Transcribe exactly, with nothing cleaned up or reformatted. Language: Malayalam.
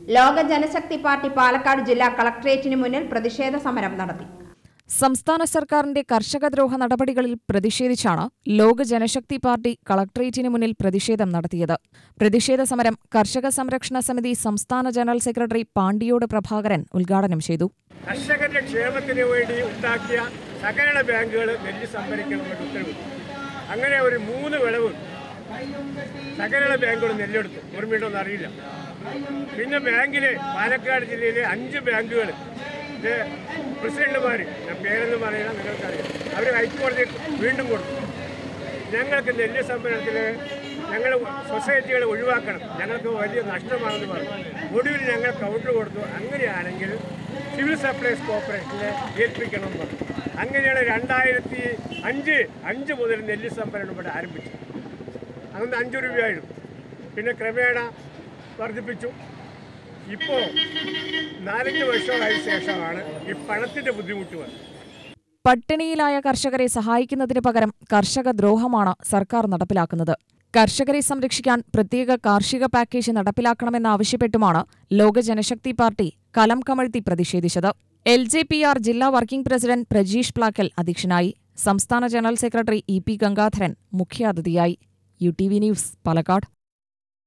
ലോക ജനശക്തി പാർട്ടി പാലക്കാട് ജില്ലാ കളക്ടറേറ്റിന് മുന്നിൽ പ്രതിഷേധ സമരം നടത്തി. സംസ്ഥാന സർക്കാരിന്റെ കർഷകദ്രോഹ നടപടികളിൽ പ്രതിഷേധിച്ചാണ് ലോക ജനശക്തി പാർട്ടി കളക്ടറേറ്റിന് മുന്നിൽ പ്രതിഷേധം നടത്തിയത്. പ്രതിഷേധ സമരം കർഷക സംരക്ഷണ സമിതി സംസ്ഥാന ജനറൽ സെക്രട്ടറി പാണ്ടിയോട് പ്രഭാകരൻ ഉദ്ഘാടനം ചെയ്തു. കർഷകരുടെ ക്ഷേമത്തിന് വേണ്ടി ഉണ്ടാക്കിയ സഹകരണ ബാങ്കുകൾ നെല്ല് സംഭരിക്കണമെന്ന് ഉത്തരവ്. അങ്ങനെ ഒരു മൂന്ന് വിളവ് സഹകരണ ബാങ്കുകൾ നെല്ലെടുത്തു. ഓർമ്മയുണ്ടോന്ന് അറിയില്ല. പിന്നെ ബാങ്കിൽ പാലക്കാട് ജില്ലയിലെ അഞ്ച് ബാങ്കുകൾ പ്രസിഡന്റുമാർ, ഞാൻ പേരെന്ന് പറയുന്നത് നിങ്ങൾക്കറിയാം, അവർ ഹൈക്കോടതി വീണ്ടും കൊടുത്തു. ഞങ്ങൾക്ക് നെല്ല് സംഭരണത്തിൽ ഞങ്ങൾ സൊസൈറ്റികളെ ഒഴിവാക്കണം, ഞങ്ങൾക്ക് വലിയ നഷ്ടമാണെന്ന് പറഞ്ഞു. ഒടുവിൽ ഞങ്ങൾ കൗണ്ടർ കൊടുത്തു. അങ്ങനെയാണെങ്കിൽ സിവിൽ സപ്ലൈസ് കോർപ്പറേഷനെ ഏൽപ്പിക്കണം എന്ന് പറഞ്ഞു. അങ്ങനെയാണ് രണ്ടായിരത്തി അഞ്ച് അഞ്ച് മുതൽ നെല്ല് സംഭരണം ഇവിടെ ആരംഭിച്ചു. അന്ന് അഞ്ച് രൂപയായിരുന്നു. പിന്നെ ക്രമേണ വർദ്ധിപ്പിച്ചു. ഇപ്പോൾ നാലഞ്ച് വർഷമായ ശേഷമാണ് ഈ പണത്തിന്റെ ബുദ്ധിമുട്ട് വന്നത്. പട്ടിണിയിലായ കർഷകരെ സഹായിക്കുന്നതിന് പകരം കർഷക ദ്രോഹമാണ് സർക്കാർ നടപ്പിലാക്കുന്നത്. കർഷകരെ സംരക്ഷിക്കാൻ പ്രത്യേക കാർഷിക പാക്കേജ് നടപ്പിലാക്കണമെന്നാവശ്യപ്പെട്ടുമാണ് ലോക ജനശക്തി പാർട്ടി കലം കമഴ്ത്തി പ്രതിഷേധിച്ചത്. എൽ ജെ പി ആർ ജില്ലാ വർക്കിംഗ് പ്രസിഡന്റ് പ്രജീഷ് പ്ലാക്കൽ അധ്യക്ഷനായി. സംസ്ഥാന general secretary E P Gangadharan മുഖ്യാതിഥിയായി. U T V news Palakkad.